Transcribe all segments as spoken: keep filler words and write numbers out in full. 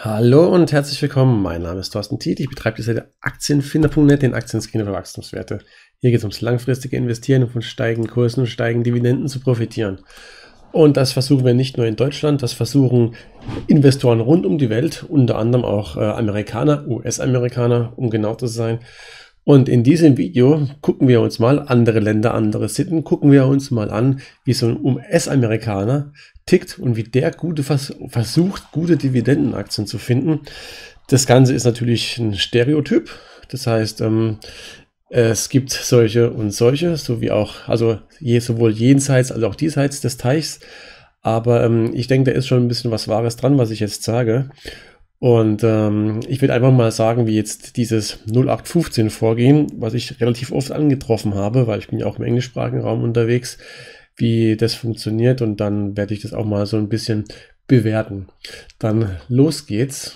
Hallo und herzlich willkommen. Mein Name ist Thorsten Tiet. Ich betreibe die Seite Aktienfinder punkt net, den Aktienscreener für Wachstumswerte. Hier geht es ums langfristige Investieren und von steigenden Kursen und steigenden Dividenden zu profitieren. Und das versuchen wir nicht nur in Deutschland, das versuchen Investoren rund um die Welt, unter anderem auch äh, Amerikaner, U S-Amerikaner, um genau zu sein. Und in diesem Video gucken wir uns mal andere Länder, andere Sitten, gucken wir uns mal an, wie so ein U S-Amerikaner tickt und wie der gute vers versucht, gute Dividendenaktien zu finden. Das Ganze ist natürlich ein Stereotyp. Das heißt, ähm, es gibt solche und solche, sowie auch, also je, sowohl jenseits als auch diesseits des Teichs. Aber ähm, ich denke, da ist schon ein bisschen was Wahres dran, was ich jetzt sage. Und ähm, ich will einfach mal sagen, wie jetzt dieses null acht fünfzehn Vorgehen, was ich relativ oft angetroffen habe, weil ich bin ja auch im englischsprachigen Raum unterwegs, wie das funktioniert, und dann werde ich das auch mal so ein bisschen bewerten. Dann los geht's.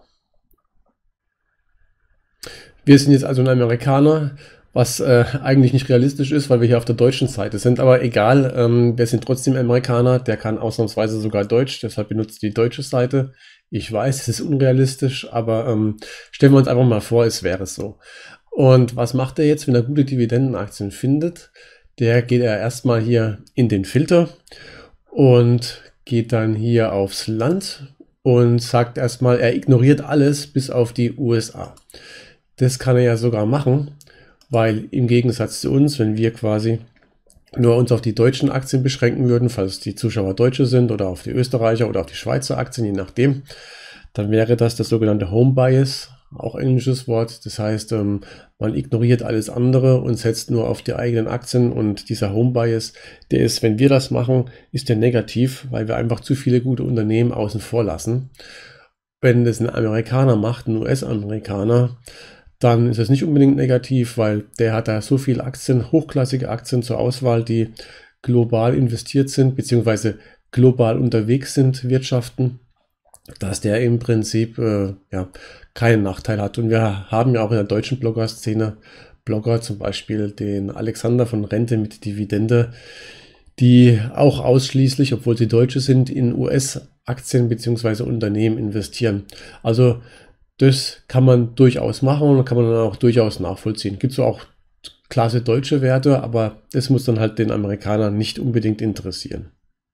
Wir sind jetzt also ein Amerikaner, was äh, eigentlich nicht realistisch ist, weil wir hier auf der deutschen Seite sind, aber egal, ähm, wir sind trotzdem Amerikaner, der kann ausnahmsweise sogar Deutsch, deshalb benutzt die deutsche Seite. Ich weiß, es ist unrealistisch, aber ähm, stellen wir uns einfach mal vor, es wäre so. Und was macht er jetzt, wenn er gute Dividendenaktien findet? Der geht er erstmal hier in den Filter und geht dann hier aufs Land und sagt erstmal, er ignoriert alles bis auf die U S A. Das kann er ja sogar machen, weil im Gegensatz zu uns, wenn wir quasi nur uns auf die deutschen Aktien beschränken würden, falls die Zuschauer Deutsche sind, oder auf die Österreicher oder auf die Schweizer Aktien, je nachdem, dann wäre das das sogenannte Home Bias, auch englisches Wort. Das heißt, ähm, man ignoriert alles andere und setzt nur auf die eigenen Aktien, und dieser Home Bias, der ist, wenn wir das machen, ist der negativ, weil wir einfach zu viele gute Unternehmen außen vor lassen. Wenn das ein Amerikaner macht, ein U S-Amerikaner, dann ist es nicht unbedingt negativ, weil der hat da so viele Aktien, hochklassige Aktien zur Auswahl, die global investiert sind, beziehungsweise global unterwegs sind, Wirtschaften, dass der im Prinzip äh, ja, keinen Nachteil hat. Und wir haben ja auch in der deutschen Blogger-Szene Blogger, zum Beispiel den Alexander von Rente mit Dividende, die auch ausschließlich, obwohl sie Deutsche sind, in U S-Aktien beziehungsweise Unternehmen investieren. Also das kann man durchaus machen und kann man dann auch durchaus nachvollziehen. Gibt es auch klasse deutsche Werte, aber das muss dann halt den Amerikanern nicht unbedingt interessieren.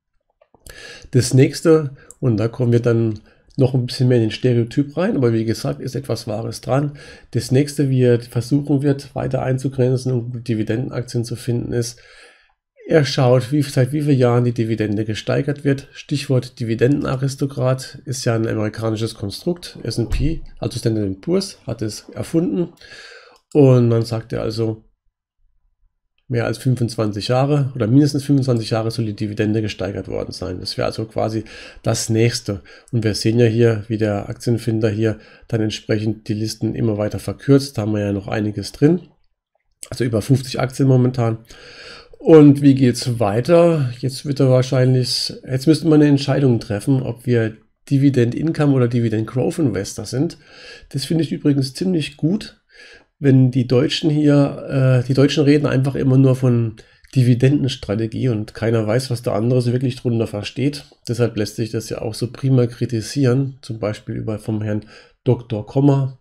Das nächste, und da kommen wir dann noch ein bisschen mehr in den Stereotyp rein, aber wie gesagt, ist etwas Wahres dran. Das nächste, wie er versuchen wird, weiter einzugrenzen und Dividendenaktien zu finden, ist, er schaut, wie, seit wie vielen Jahren die Dividende gesteigert wird. Stichwort Dividendenaristokrat ist ja ein amerikanisches Konstrukt. S und P, also Standard and Poor's, hat es erfunden. Und dann sagt er also, mehr als fünfundzwanzig Jahre oder mindestens fünfundzwanzig Jahre soll die Dividende gesteigert worden sein. Das wäre also quasi das Nächste. Und wir sehen ja hier, wie der Aktienfinder hier dann entsprechend die Listen immer weiter verkürzt. Da haben wir ja noch einiges drin. Also über fünfzig Aktien momentan. Und wie geht es weiter? Jetzt wird er wahrscheinlich, jetzt müsste man eine Entscheidung treffen, ob wir Dividend Income oder Dividend Growth Investor sind. Das finde ich übrigens ziemlich gut, wenn die Deutschen hier, äh, die Deutschen reden einfach immer nur von Dividendenstrategie und keiner weiß, was der andere so wirklich drunter versteht. Deshalb lässt sich das ja auch so prima kritisieren, zum Beispiel über vom Herrn Doktor Kommer.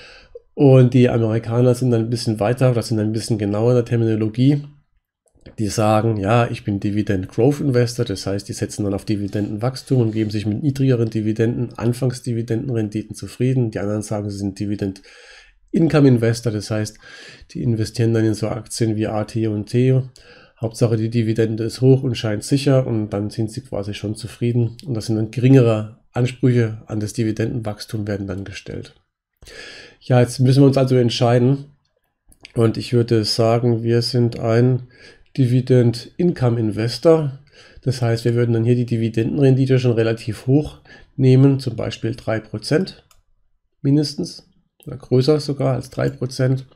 Und die Amerikaner sind dann ein bisschen weiter, das sind ein bisschen genauer in der Terminologie. Die sagen, ja, ich bin Dividend Growth Investor, das heißt, die setzen dann auf Dividendenwachstum und geben sich mit niedrigeren Dividenden, Anfangsdividendenrenditen zufrieden. Die anderen sagen, sie sind Dividend Income Investor, das heißt, die investieren dann in so Aktien wie A T und T. Hauptsache, die Dividende ist hoch und scheint sicher, und dann sind sie quasi schon zufrieden. Und das sind dann geringere Ansprüche an das Dividendenwachstum werden dann gestellt. Ja, jetzt müssen wir uns also entscheiden. Und ich würde sagen, wir sind ein Dividend Income Investor. Das heißt, wir würden dann hier die Dividendenrendite schon relativ hoch nehmen, zum Beispiel drei Prozent mindestens, oder größer sogar als drei Prozent.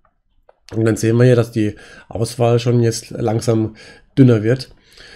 Und dann sehen wir hier, dass die Auswahl schon jetzt langsam dünner wird.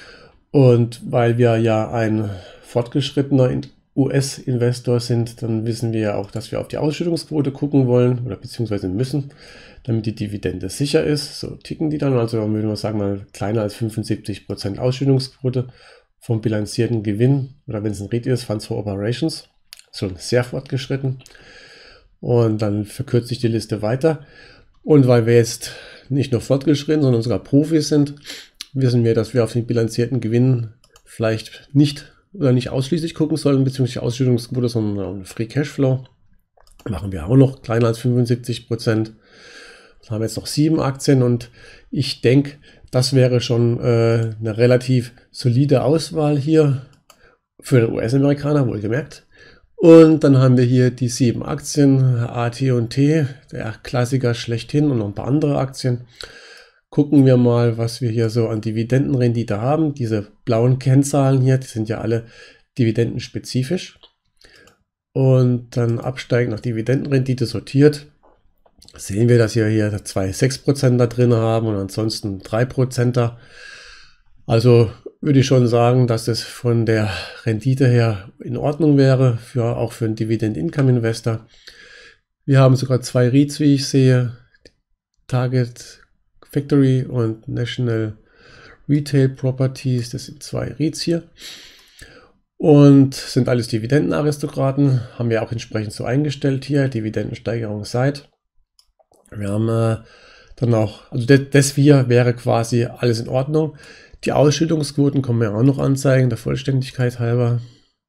Und weil wir ja ein fortgeschrittener U S-Investor sind, dann wissen wir ja auch, dass wir auf die Ausschüttungsquote gucken wollen oder beziehungsweise müssen, damit die Dividende sicher ist. So ticken die dann, also würde man sagen, mal kleiner als fünfundsiebzig Prozent Ausschüttungsquote vom bilanzierten Gewinn, oder wenn es ein R E I T ist, Funds for Operations. schon sehr fortgeschritten. Und dann verkürzt sich die Liste weiter. Und weil wir jetzt nicht nur fortgeschritten, sondern sogar Profis sind, wissen wir, dass wir auf den bilanzierten Gewinn vielleicht nicht oder nicht ausschließlich gucken sollen, beziehungsweise Ausschüttungsquote, sondern Free Cashflow. Machen wir auch noch kleiner als fünfundsiebzig Prozent. Dann haben wir jetzt noch sieben Aktien und ich denke, das wäre schon äh, eine relativ solide Auswahl hier für den U S-Amerikaner, wohlgemerkt. Und dann haben wir hier die sieben Aktien, A T und T, der Klassiker schlechthin und noch ein paar andere Aktien. Gucken wir mal, was wir hier so an Dividendenrendite haben. Diese blauen Kennzahlen hier, die sind ja alle dividendenspezifisch. Und dann absteigend nach Dividendenrendite sortiert, sehen wir, dass wir hier zwei Komma sechs Prozent da drin haben und ansonsten drei Prozent. Also würde ich schon sagen, dass es von der Rendite her in Ordnung wäre, für, auch für einen Dividend-Income-Investor. Wir haben sogar zwei REITs, wie ich sehe, Target Factory und National Retail Properties, das sind zwei REITs hier. Und sind alles Dividendenaristokraten, haben wir auch entsprechend so eingestellt hier, Dividendensteigerung seit. Wir haben äh, dann auch, also das, das hier wäre quasi alles in Ordnung. Die Ausschüttungsquoten können wir auch noch anzeigen, der Vollständigkeit halber.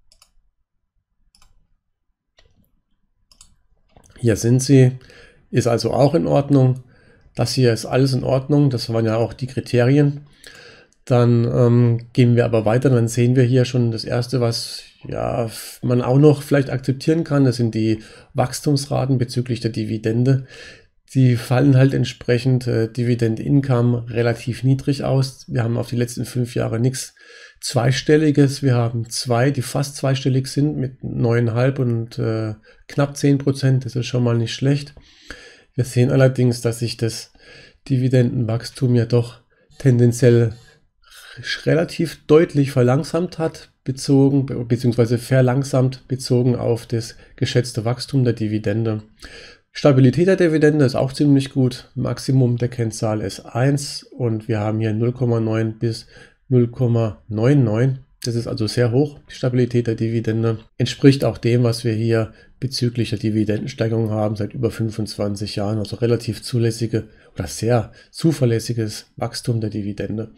Hier sind sie, ist also auch in Ordnung. Das hier ist alles in Ordnung, das waren ja auch die Kriterien. Dann ähm, gehen wir aber weiter, dann sehen wir hier schon das erste, was ja, man auch noch vielleicht akzeptieren kann, das sind die Wachstumsraten bezüglich der Dividende. Die fallen halt entsprechend äh, Dividend-Income relativ niedrig aus. Wir haben auf die letzten fünf Jahre nichts Zweistelliges. Wir haben zwei, die fast zweistellig sind mit neun Komma fünf und äh, knapp zehn Prozent. Das ist schon mal nicht schlecht. Wir sehen allerdings, dass sich das Dividendenwachstum ja doch tendenziell relativ deutlich verlangsamt hat, bezogen bzw. verlangsamt bezogen auf das geschätzte Wachstum der Dividende. Stabilität der Dividende ist auch ziemlich gut. Maximum der Kennzahl ist eins und wir haben hier null Komma neun bis null Komma neunundneunzig. Das ist also sehr hoch. Die Stabilität der Dividende entspricht auch dem, was wir hier bezüglich der Dividendensteigerung haben seit über fünfundzwanzig Jahren. Also relativ zulässige oder sehr zuverlässiges Wachstum der Dividende.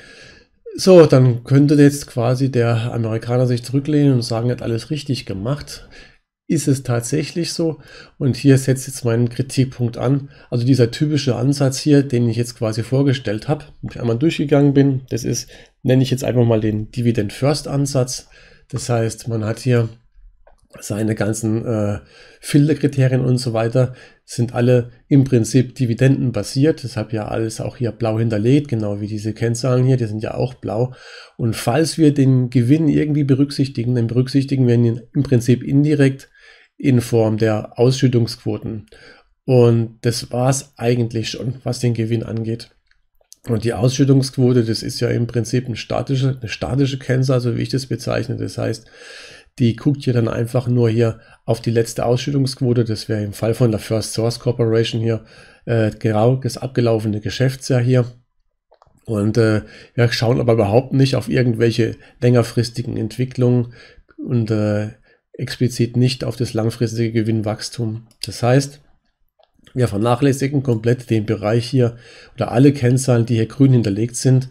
So, dann könnte jetzt quasi der Amerikaner sich zurücklehnen und sagen, er hat alles richtig gemacht. Ist es tatsächlich so? Und hier setzt jetzt meinen Kritikpunkt an. Also dieser typische Ansatz hier, den ich jetzt quasi vorgestellt habe, wo ich einmal durchgegangen bin, das ist, nenne ich jetzt einfach mal den Dividend First Ansatz. Das heißt, man hat hier seine ganzen äh, Filterkriterien und so weiter, sind alle im Prinzip dividendenbasiert. Deshalb ja alles auch hier blau hinterlegt, genau wie diese Kennzahlen hier, die sind ja auch blau. Und falls wir den Gewinn irgendwie berücksichtigen, dann berücksichtigen wir ihn im Prinzip indirekt in Form der Ausschüttungsquoten. Und das war es eigentlich schon, was den Gewinn angeht. Und die Ausschüttungsquote, das ist ja im Prinzip eine statische, eine statische Kennzahl, so wie ich das bezeichne. Das heißt, die guckt hier dann einfach nur hier auf die letzte Ausschüttungsquote. Das wäre im Fall von der First Source Corporation hier äh, genau das abgelaufene Geschäftsjahr hier. Und äh, wir schauen aber überhaupt nicht auf irgendwelche längerfristigen Entwicklungen und äh, explizit nicht auf das langfristige Gewinnwachstum. Das heißt, wir vernachlässigen komplett den Bereich hier oder alle Kennzahlen, die hier grün hinterlegt sind.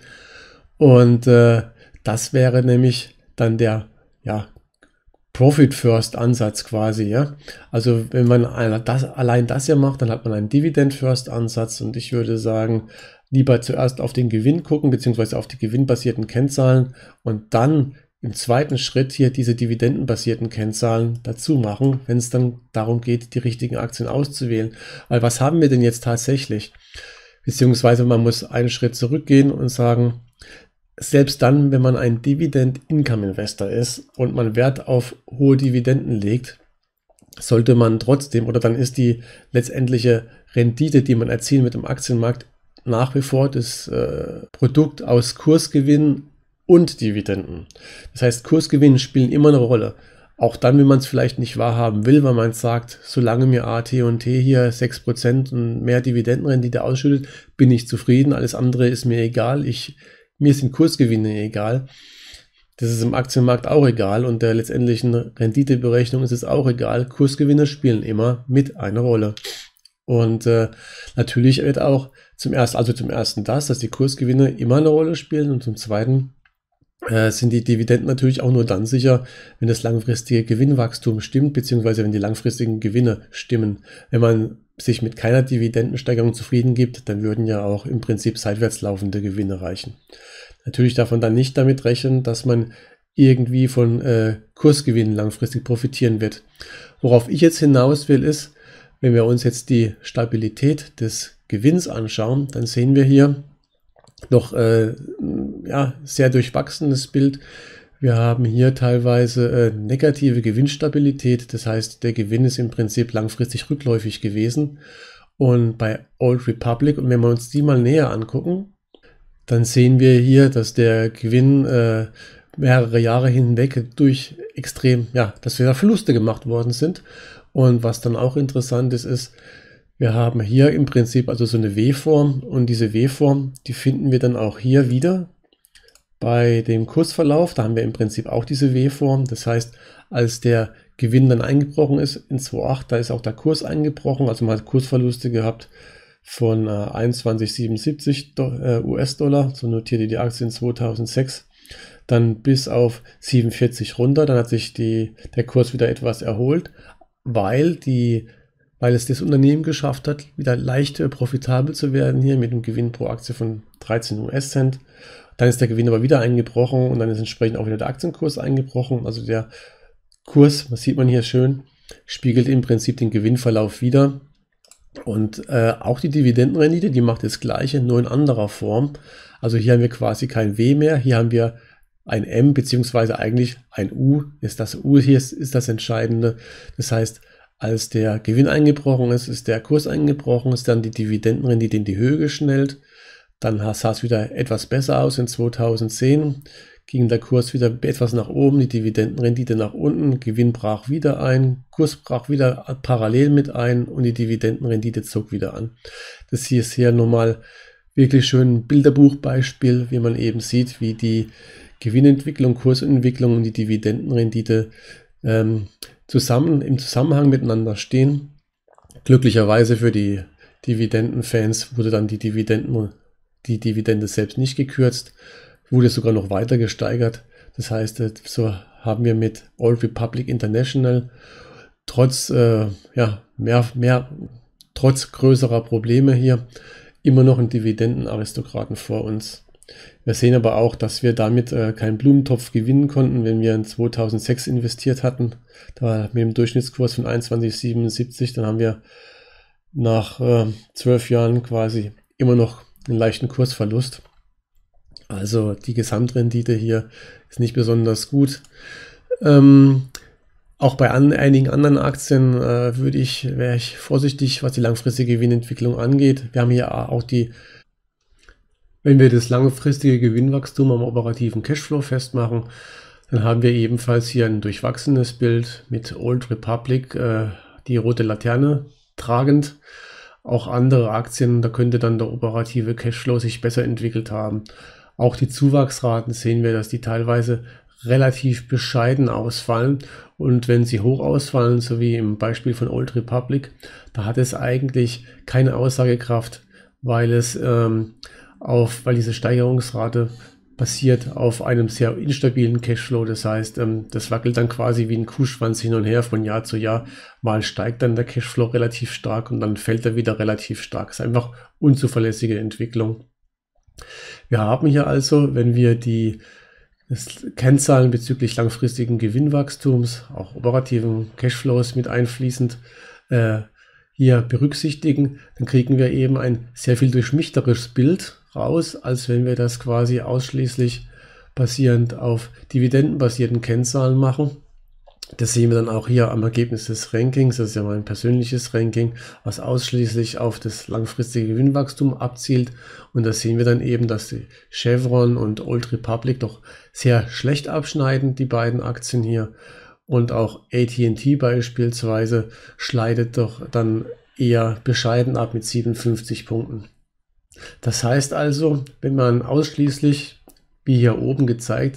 Und äh, das wäre nämlich dann der ja, Profit First Ansatz quasi. Ja? Also wenn man das, allein das hier macht, dann hat man einen Dividend First Ansatz und ich würde sagen, lieber zuerst auf den Gewinn gucken, beziehungsweise auf die gewinnbasierten Kennzahlen und dann im zweiten Schritt hier diese dividendenbasierten Kennzahlen dazu machen, wenn es dann darum geht, die richtigen Aktien auszuwählen. Weil was haben wir denn jetzt tatsächlich? Beziehungsweise man muss einen Schritt zurückgehen und sagen, selbst dann, wenn man ein Dividend-Income-Investor ist und man Wert auf hohe Dividenden legt, sollte man trotzdem, oder dann ist die letztendliche Rendite, die man erzielt mit dem Aktienmarkt, nach wie vor das äh, Produkt aus Kursgewinn und Dividenden. Das heißt, Kursgewinne spielen immer eine Rolle. Auch dann, wenn man es vielleicht nicht wahrhaben will, weil man sagt, solange mir A T und T hier sechs Prozent und mehr Dividendenrendite ausschüttet, bin ich zufrieden. Alles andere ist mir egal. Ich, mir sind Kursgewinne egal. Das ist im Aktienmarkt auch egal und der letztendlichen Renditeberechnung ist es auch egal. Kursgewinne spielen immer mit eine Rolle. Und äh, natürlich wird auch zum ersten, also zum ersten das, dass die Kursgewinne immer eine Rolle spielen und zum zweiten äh, sind die Dividenden natürlich auch nur dann sicher, wenn das langfristige Gewinnwachstum stimmt, beziehungsweise wenn die langfristigen Gewinne stimmen. Wenn man sich mit keiner Dividendensteigerung zufrieden gibt, dann würden ja auch im Prinzip seitwärts laufende Gewinne reichen. Natürlich darf man dann nicht damit rechnen, dass man irgendwie von äh, Kursgewinnen langfristig profitieren wird. Worauf ich jetzt hinaus will, ist, wenn wir uns jetzt die Stabilität des Gewinns anschauen, dann sehen wir hier noch äh, ja, sehr durchwachsenes Bild. Wir haben hier teilweise äh, negative Gewinnstabilität, das heißt, der Gewinn ist im Prinzip langfristig rückläufig gewesen. Und bei Old Republic, und wenn wir uns die mal näher angucken, dann sehen wir hier, dass der Gewinn äh, mehrere Jahre hinweg durch extrem, ja, dass wir da Verluste gemacht worden sind. Und was dann auch interessant ist, ist, wir haben hier im Prinzip also so eine W-Form und diese W-Form, die finden wir dann auch hier wieder bei dem Kursverlauf. Da haben wir im Prinzip auch diese W-Form. Das heißt, als der Gewinn dann eingebrochen ist in zwei Komma acht, da ist auch der Kurs eingebrochen, also man hat Kursverluste gehabt von äh, einundzwanzig Komma siebenundsiebzig U S-Dollar, so notierte die Aktie in zweitausendsechs, dann bis auf siebenundvierzig runter, dann hat sich die, der Kurs wieder etwas erholt, weil, die, weil es das Unternehmen geschafft hat, wieder leicht profitabel zu werden, hier mit einem Gewinn pro Aktie von dreizehn U S-Cent. Dann ist der Gewinn aber wieder eingebrochen und dann ist entsprechend auch wieder der Aktienkurs eingebrochen, also der Kurs, das sieht man hier schön, spiegelt im Prinzip den Gewinnverlauf wider. Und äh, auch die Dividendenrendite, die macht das Gleiche, nur in anderer Form. Also hier haben wir quasi kein W mehr, hier haben wir ein M, beziehungsweise eigentlich ein U. Ist das U hier ist, ist das Entscheidende. Das heißt, als der Gewinn eingebrochen ist, ist der Kurs eingebrochen, ist dann die Dividendenrendite in die Höhe geschnellt. Dann sah es wieder etwas besser aus in zweitausendzehn. Ging der Kurs wieder etwas nach oben, die Dividendenrendite nach unten, Gewinn brach wieder ein, Kurs brach wieder parallel mit ein und die Dividendenrendite zog wieder an. Das hier ist hier nochmal wirklich schön ein Bilderbuchbeispiel, wie man eben sieht, wie die Gewinnentwicklung, Kursentwicklung und die Dividendenrendite ähm, zusammen im Zusammenhang miteinander stehen. Glücklicherweise für die Dividendenfans wurde dann die Dividenden, die Dividende selbst nicht gekürzt, wurde sogar noch weiter gesteigert. Das heißt, so haben wir mit Old Republic International trotz, äh, ja, mehr, mehr, trotz größerer Probleme hier immer noch einen Dividendenaristokraten vor uns. Wir sehen aber auch, dass wir damit äh, keinen Blumentopf gewinnen konnten, wenn wir in zweitausendsechs investiert hatten. Da mit dem Durchschnittskurs von einundzwanzig Komma siebenundsiebzig, dann haben wir nach äh, zwölf Jahren quasi immer noch einen leichten Kursverlust. Also die Gesamtrendite hier ist nicht besonders gut. Ähm, auch bei an, einigen anderen Aktien äh, würde ich, wäre ich vorsichtig, was die langfristige Gewinnentwicklung angeht. Wir haben hier auch die, wenn wir das langfristige Gewinnwachstum am operativen Cashflow festmachen, dann haben wir ebenfalls hier ein durchwachsenes Bild mit Old Republic, äh, die rote Laterne tragend. Auch andere Aktien, da könnte dann der operative Cashflow sich besser entwickelt haben. Auch die Zuwachsraten sehen wir, dass die teilweise relativ bescheiden ausfallen. Und wenn sie hoch ausfallen, so wie im Beispiel von Old Republic, da hat es eigentlich keine Aussagekraft, weil es ähm, auf, weil diese Steigerungsrate basiert auf einem sehr instabilen Cashflow. Das heißt, ähm, das wackelt dann quasi wie ein Kuhschwanz hin und her von Jahr zu Jahr. Mal steigt dann der Cashflow relativ stark und dann fällt er wieder relativ stark. Das ist einfach unzuverlässige Entwicklung. Wir haben hier also, wenn wir die Kennzahlen bezüglich langfristigen Gewinnwachstums, auch operativen Cashflows mit einfließend, äh, hier berücksichtigen, dann kriegen wir eben ein sehr viel durchmichteres Bild raus, als wenn wir das quasi ausschließlich basierend auf dividendenbasierten Kennzahlen machen. Das sehen wir dann auch hier am Ergebnis des Rankings. Das ist ja mein persönliches Ranking, was ausschließlich auf das langfristige Gewinnwachstum abzielt. Und da sehen wir dann eben, dass die Chevron und Old Republic doch sehr schlecht abschneiden, die beiden Aktien hier. Und auch A T and T beispielsweise schleidet doch dann eher bescheiden ab mit siebenundfünfzig Punkten. Das heißt also, wenn man ausschließlich, wie hier oben gezeigt,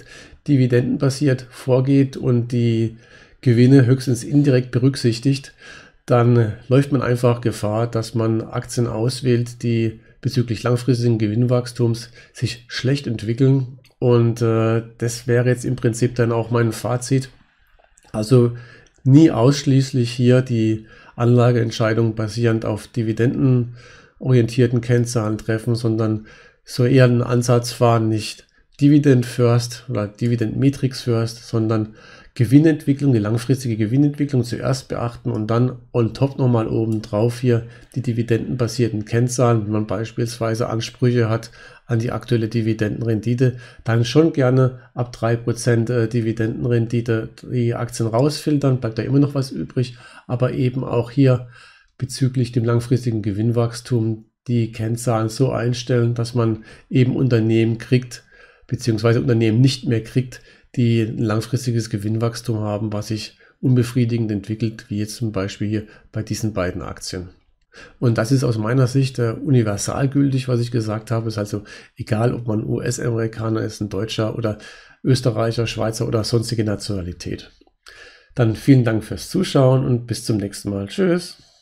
dividendenbasiert vorgeht und die Gewinne höchstens indirekt berücksichtigt, dann läuft man einfach Gefahr, dass man Aktien auswählt, die bezüglich langfristigen Gewinnwachstums sich schlecht entwickeln. Und äh, das wäre jetzt im Prinzip dann auch mein Fazit. Also nie ausschließlich hier die Anlageentscheidung basierend auf dividendenorientierten Kennzahlen treffen, sondern so eher einen Ansatz fahren, nicht Dividend First oder Dividend Matrix First, sondern Gewinnentwicklung, die langfristige Gewinnentwicklung zuerst beachten und dann on top nochmal oben drauf hier die dividendenbasierten Kennzahlen. Wenn man beispielsweise Ansprüche hat an die aktuelle Dividendenrendite, dann schon gerne ab drei Prozent Dividendenrendite die Aktien rausfiltern, bleibt da immer noch was übrig, aber eben auch hier bezüglich dem langfristigen Gewinnwachstum die Kennzahlen so einstellen, dass man eben Unternehmen kriegt, beziehungsweise Unternehmen nicht mehr kriegt, die ein langfristiges Gewinnwachstum haben, was sich unbefriedigend entwickelt, wie jetzt zum Beispiel hier bei diesen beiden Aktien. Und das ist aus meiner Sicht äh, universal gültig, was ich gesagt habe. Ist also egal, ob man U S-Amerikaner ist, ein Deutscher oder Österreicher, Schweizer oder sonstige Nationalität. Dann vielen Dank fürs Zuschauen und bis zum nächsten Mal. Tschüss.